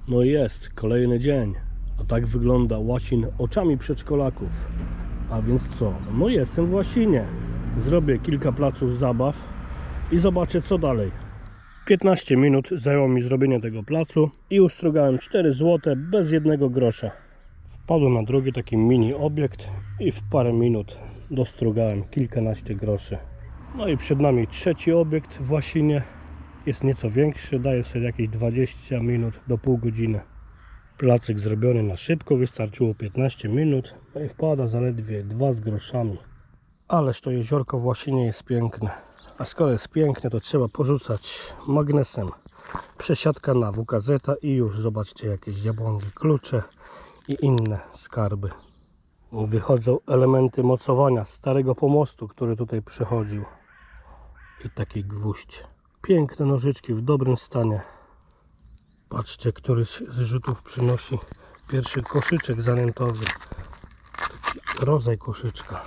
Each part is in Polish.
No jest, kolejny dzień. A tak wygląda Łasin oczami przedszkolaków. A więc co? No jestem w Łasinie. Zrobię kilka placów zabaw i zobaczę co dalej. 15 minut zajęło mi zrobienie tego placu i ustrugałem 4 zł bez jednego grosza. Wpadłem na drugi taki mini obiekt i w parę minut dostrugałem kilkanaście groszy. No i przed nami trzeci obiekt w Łasinie. Jest nieco większy, daje sobie jakieś 20 minut do pół godziny. Placyk zrobiony na szybko, wystarczyło 15 minut, no i wpada zaledwie 2 z groszami. Ależ to jeziorko w Łasinie jest piękne. A skoro jest piękne, to trzeba porzucać magnesem. Przesiadka na WKZ i już zobaczcie jakieś jabłonki, klucze i inne skarby. Wychodzą elementy mocowania starego pomostu, który tutaj przychodził. I taki gwóźdź. Piękne nożyczki w dobrym stanie. Patrzcie, któryś z rzutów przynosi pierwszy koszyczek zanętowy. Taki rodzaj koszyczka.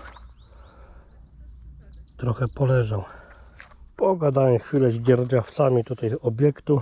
Trochę poleżał. Pogadałem chwilę z dzierżawcami tutaj obiektu.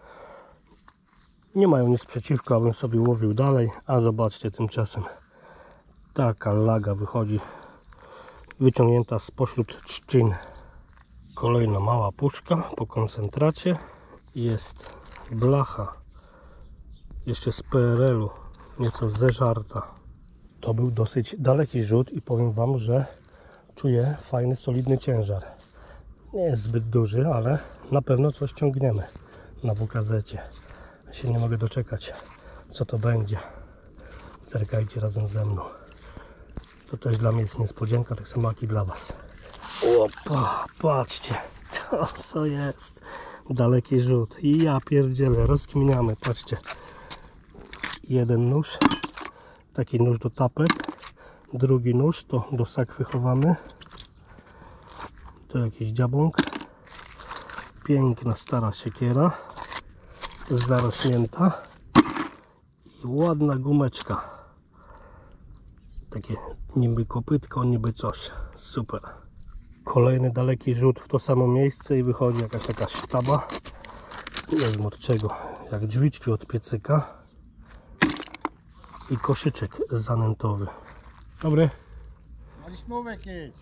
Nie mają nic przeciwko, abym sobie łowił dalej. A zobaczcie tymczasem. Taka laga wychodzi. Wyciągnięta spośród trzcin. Kolejna mała puszka po koncentracie. Jest blacha. Jeszcze z PRL-u. Nieco zeżarta. To był dosyć daleki rzut i powiem wam, że czuję fajny, solidny ciężar. Nie jest zbyt duży, ale na pewno coś ciągniemy na WKZ-cie. Się nie mogę doczekać, co to będzie. Zerkajcie razem ze mną. To też dla mnie jest niespodzianka, tak samo jak i dla was. Opa, patrzcie, to co jest. Daleki rzut. I ja pierdzielę, rozkminiamy, patrzcie. Jeden nóż, taki nóż do tapet. Drugi nóż to do sakwy chowamy. To jakiś dziabłąk. Piękna stara siekiera. Zarośnięta. I ładna gumeczka. Takie niby kopytko, niby coś. Super. Kolejny daleki rzut w to samo miejsce i wychodzi jakaś taka sztaba. Nie wiem od czego. Jak drzwiczki od piecyka. I koszyczek zanętowy. Dobry. Na liśnówek jedź.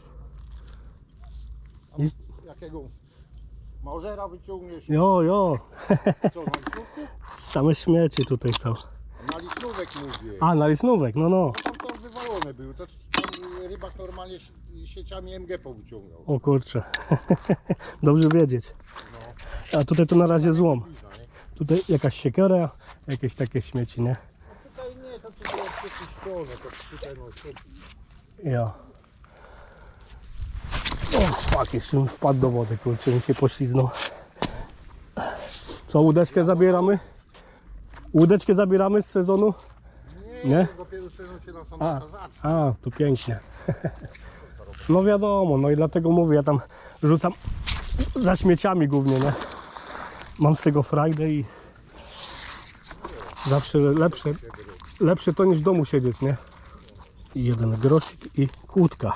Jakiego mauzera wyciągniesz? Jo. Co, na liśnówku? Same śmieci tutaj są. Na liśnówek mówię. A, na liśnówek, no. Tam to wywalone były. To tam rybak normalnie sieciami MG powyciągał. O kurczę. Dobrze wiedzieć. A tutaj to na razie złom. Tutaj jakaś siekiera, jakieś takie śmieci, nie? No tutaj nie, to tu było przeczyszczone. To tutaj no Ja. O, fuck, jeszcze mi wpadł do wody, kurczę, mi się pośliznął. Co, łódeczkę zabieramy? Łódeczkę zabieramy z sezonu? Nie? Dopiero sezon się na sam zacznie. A, tu pięknie. No wiadomo, no i dlatego mówię, ja tam rzucam za śmieciami głównie, nie? Mam z tego frajdę i zawsze lepsze to niż w domu siedzieć, nie? I jeden grosik i kłódka.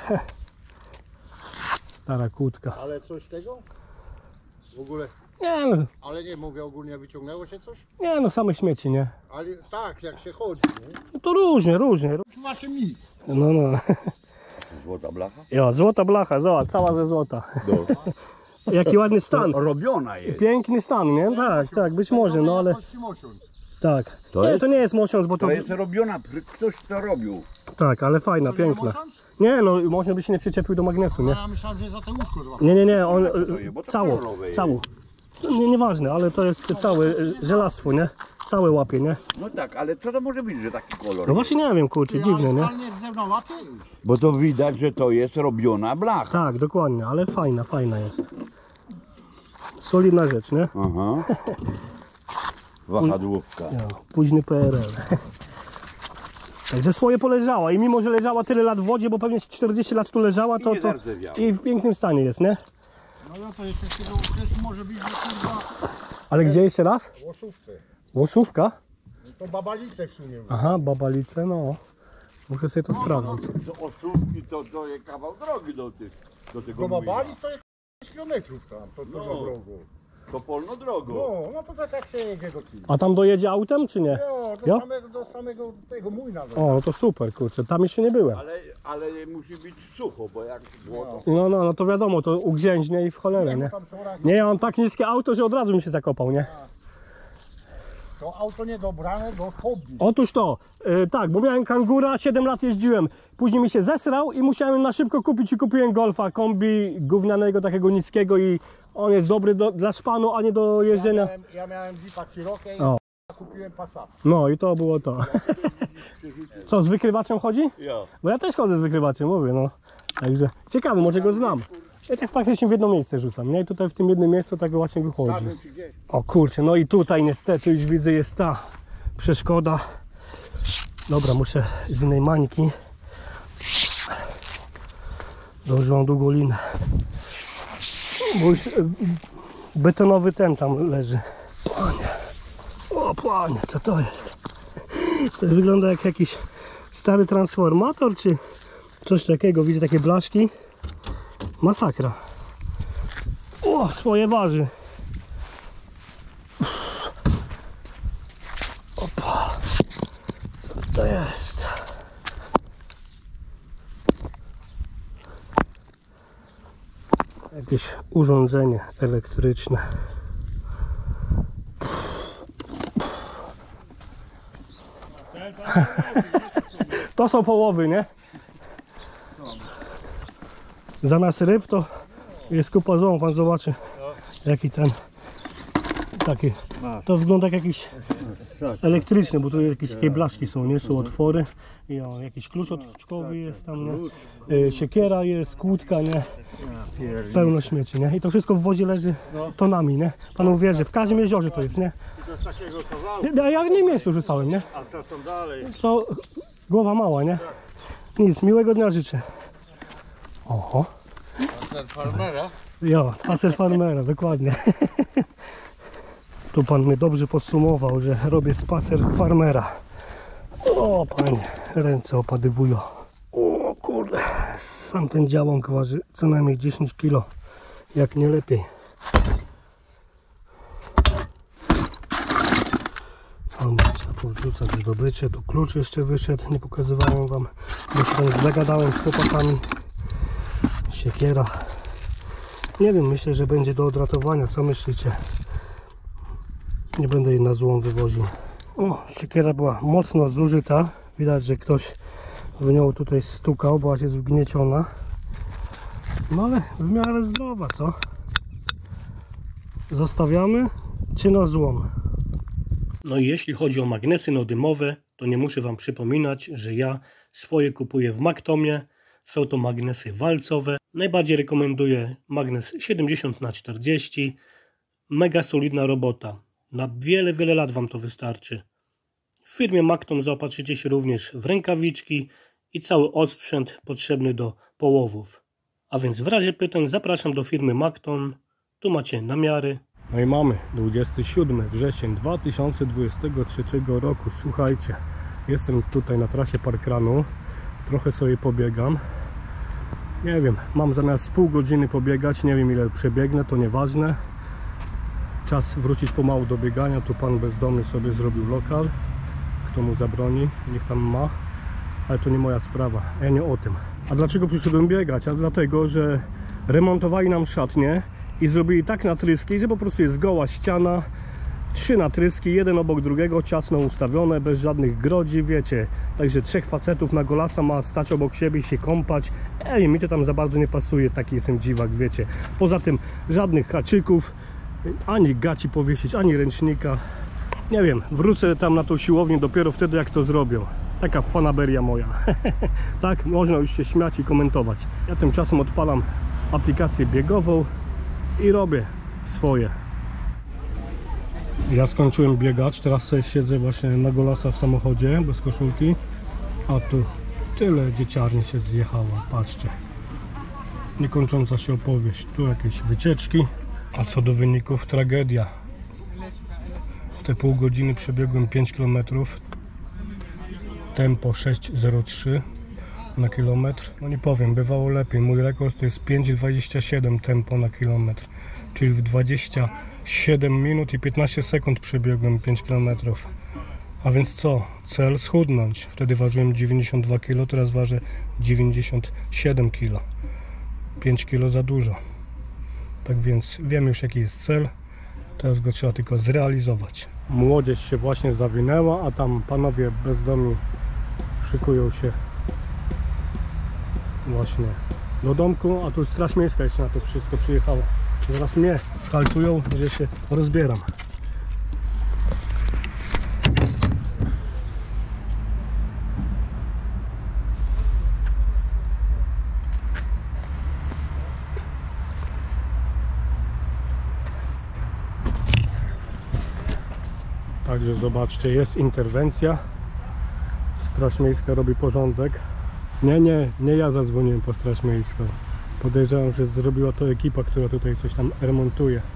Stara kłódka. Ale coś tego? W ogóle, Nie no, ale nie mówię ogólnie, wyciągnęło się coś? nie no, same śmieci, nie? Ale tak, jak się chodzi, nie? No to różnie. Macie mi. No. Złota blacha? Jo, złota blacha, zobacz, cała ze złota. No. Jaki ładny stan. Robiona jest. Piękny stan, nie? Tak, być może, no ale tak. To nie jest mosiąc, bo to... To jest robiona, ktoś to robił. Tak, ale fajna, piękna. Nie no, można by się nie przyczepił do magnesu, nie? Ja myślałem, że za te łóżko złapał. Nie, on bo to całą. kolorowe jest. Nieważne, ale to jest całe żelastwo, nie? Całe łapie, nie? No tak, ale co to może być, że taki kolor? No właśnie nie wiem, kurczę, dziwne, nie? Ale z zewnątrz łapy? Bo to widać, że to jest robiona blacha. Tak, dokładnie, ale fajna jest. Solidna rzecz, nie? Aha. Wahadłówka. Ja, późny PRL. Także swoje poleżała i mimo, że leżała tyle lat w wodzie, bo pewnie 40 lat tu leżała, to nie zardzewiała. i w pięknym stanie jest, nie? No ja to jeszcze z tego okresu może być, że kurwa Ale gdzie jeszcze raz? w Łosówce. Łosówka? To Babalice w sumie. Aha, Babalice, no. Muszę sobie to sprawdzić. Do Osówki to jest kawał drogi do tego Do młyna. Babalic to jest 5 kilometrów tam, to do drogu. to polno drogą. No to tak się jedzie do Chin. A tam dojedzie autem, czy nie? Jo, Jo? do samego tego młyna. O, no to super, kurczę, tam jeszcze nie byłem. Ale musi być sucho, bo jak było to... No to wiadomo, to ugrzęźnie i w cholerę, nie? Tam są razy. Nie, ja mam tak niskie auto, że od razu mi się zakopał, nie? To auto niedobrane do hobby. Otóż to, tak, bo miałem kangura, 7 lat jeździłem, później mi się zesrał i musiałem na szybko kupić i kupiłem Golfa, kombi gównianego, takiego niskiego i on jest dobry dla szpanu, a nie do jeżdżenia. Ja miałem Jeepa Cherokee O. i kupiłem Passat. No i to było to. Co, z wykrywaczem chodzi? Ja. Bo ja też chodzę z wykrywaczem, mówię, no. Także ciekawe, może go znam. Ja tak praktycznie w jedno miejsce rzucam, nie? I tutaj w tym jednym miejscu tak właśnie wychodzi. Każdy ci gdzieś. O kurczę, no i tutaj niestety już widzę jest ta przeszkoda. Dobra, muszę z innej mańki. Dołożyłam długą linę. Bo już betonowy ten tam leży. Panie. O panie, co to jest? To wygląda jak jakiś stary transformator, czy coś takiego. Widzę takie blaszki. Masakra. O, swoje waży. Opa. Co to jest? Jakieś urządzenie elektryczne. To są połowy, nie? Zamiast ryb to jest kupa złą, pan zobaczy jaki ten taki, to wygląda jak jakiś elektryczny, bo tu jakieś takie blaszki są, nie? Są otwory i o, jakiś klucz odczkowy jest tam, nie? Siekiera jest, kłódka, nie? Pełno śmieci, nie? I to wszystko w wodzie leży tonami, nie? Pan uwierzy, w każdym jeziorze to jest, nie? To z takiego kawałku. Ja w innym miejscu rzucałem, nie? A co tam dalej? To głowa mała, nie? Nic, miłego dnia życzę. Oho. Ten farmera? Jo, spacer farmera, dokładnie. Tu pan mnie dobrze podsumował, że robię spacer farmera. O panie, ręce opadywują. O kurde, sam ten działąg waży co najmniej 10 kg, jak nie lepiej. Trzeba powrzucać zdobycze, tu klucz jeszcze wyszedł, nie pokazywałem wam, bo się tam zagadałem z chłopakami. Siekiera. Nie wiem, myślę, że będzie do odratowania, co myślicie? Nie będę jej na złom wywoził. O, siekiera była mocno zużyta. Widać, że ktoś w nią tutaj stukał, bo aż jest wgnieciona. No ale w miarę zdrowa, co? Zostawiamy czy na złom? No i jeśli chodzi o magnesy neodymowe, to nie muszę wam przypominać, że ja swoje kupuję w Maktomie. Są to magnesy walcowe. Najbardziej rekomenduję magnes 70×40. Mega solidna robota. Na wiele lat wam to wystarczy. W firmie Maktom zaopatrzycie się również w rękawiczki i cały osprzęt potrzebny do połowów. A więc w razie pytań zapraszam do firmy Maktom. Tu macie namiary. No i mamy 27 wrzesień 2023 roku. Słuchajcie, jestem tutaj na trasie parkranu. Trochę sobie pobiegam. Nie wiem, mam zamiast pół godziny pobiegać. Nie wiem ile przebiegnę, to nieważne. Czas wrócić pomału do biegania. Tu pan bezdomny sobie zrobił lokal. Kto mu zabroni, niech tam ma. Ale to nie moja sprawa, ja nie o tym. A dlaczego przyszedłem biegać? A dlatego, że remontowali nam szatnię i zrobili tak natryski, że po prostu jest goła ściana. 3 natryski, jeden obok drugiego, ciasno ustawione, bez żadnych grodzi, wiecie. Także 3 facetów na golasa ma stać obok siebie i się kąpać. Mi to tam za bardzo nie pasuje, taki jestem dziwak, wiecie. Poza tym żadnych haczyków, ani gaci powiesić, ani ręcznika. Nie wiem, wrócę tam na tą siłownię dopiero wtedy, jak to zrobią. Taka fanaberia moja. Tak, można już się śmiać i komentować. Ja tymczasem odpalam aplikację biegową i robię swoje. Ja skończyłem biegać, teraz sobie siedzę właśnie na golasa w samochodzie, bez koszulki. A tu tyle dzieciarni się zjechało, patrzcie. Niekończąca się opowieść, tu jakieś wycieczki. A co do wyników, tragedia. W te pół godziny przebiegłem 5 km. Tempo 6,03 na kilometr. No nie powiem, bywało lepiej. Mój rekord to jest 5,27 tempo na kilometr. Czyli w 20 7 minut i 15 sekund przebiegłem 5 km. A więc co? Cel schudnąć. Wtedy ważyłem 92 kg, teraz ważę 97 kg. 5 kg za dużo. Tak więc wiem już jaki jest cel. Teraz go trzeba tylko zrealizować. Młodzież się właśnie zawinęła, a tam panowie bezdomni szykują się właśnie do domku, a tu Straż Miejska jeszcze na to wszystko przyjechała. Zaraz mnie schaltują, że się rozbieram. Także zobaczcie, jest interwencja. Straż Miejska robi porządek. Nie ja zadzwoniłem po Straż Miejską. Podejrzewam, że zrobiła to ekipa, która tutaj coś tam remontuje.